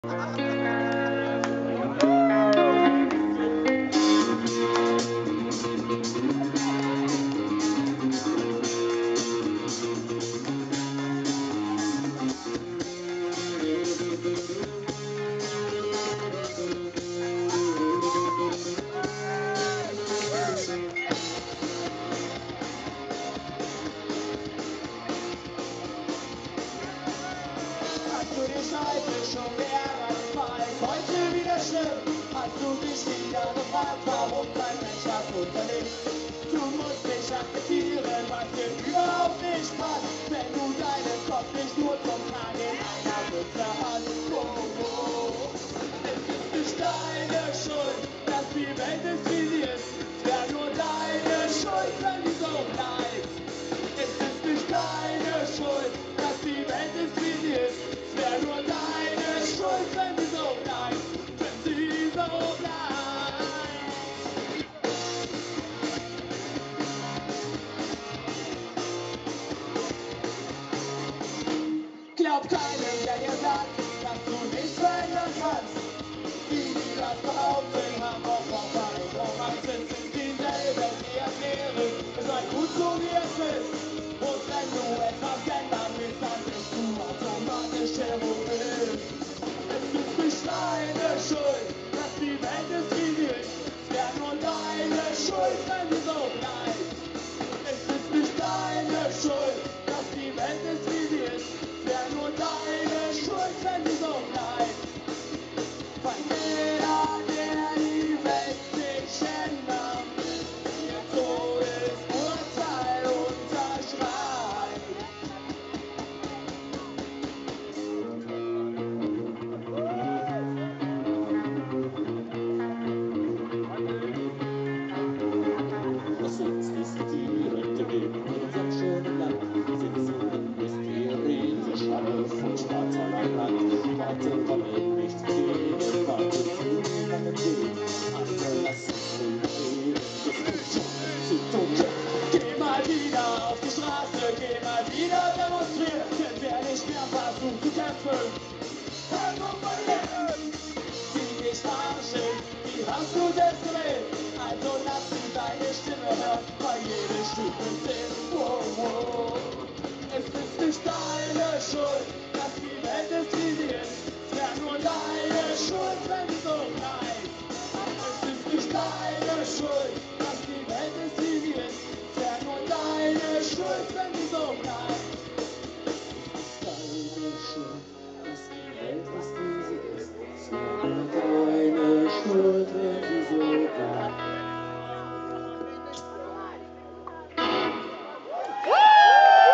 Glaub keinem, der dir sagt, dass du nichts verändern kannst. Die, die das behaupten, haben auch Opfer in Romanzen, sind dieselben, die erklären, es sei gut so wie es ist. Und wenn du etwas ändern willst, dann bist du automatisch Terrorist. Es ist nicht deine Schuld, dass die Welt ist wie sie ist. Es wäre nur deine Schuld, wenn sie so bleibt. Es ist nicht deine Schuld, dass die Welt ist wie sie ist. Nur deine Schuld, wenn sie so bleibt. Weil jeder, der die Welt nicht ändern will, ihr Todesurteil unterschreibt. Lass uns diskutieren, gegen unserem schönen Land. Sitzen Mysterien, so scharf und schwarz an Land. Warte, kommen nicht sehen, warte zu lange Weg. Andere lassen sich stehen, das ist schon zu dumm. Geh mal wieder auf die Straße, geh mal wieder demonstrieren, denn wer nicht mehr versucht zu kämpfen, hör doch mal her. Die dich verarschen, die hast du selbst gewählt, also lass sie deine Stimme hören, weil jede Stimme zählt. Wow, wow. Es ist nicht deine Schuld, dass die Welt ist wie sie ist. Es wäre nur deine Schuld, wenn sie so bleibt. Es ist nicht deine Schuld, dass die Welt ist wie sie ist. Es wäre nur deine Schuld, wenn sie so bleibt. Deine Schuld, dass die Welt ist, wie sie ist. Es wäre nur